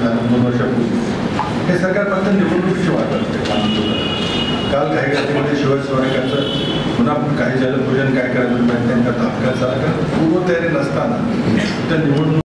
झालं 2 वर्षापूर्वी. हे सरकार फक्त निवडणुकीची वाट असते. काल काही घटनेमध्ये शिवसैनिकांचं पुन्हा काही जलपूजन काय करायला त्यांना तात्काळ पूर्वतयारी नसताना त्या निवडणूक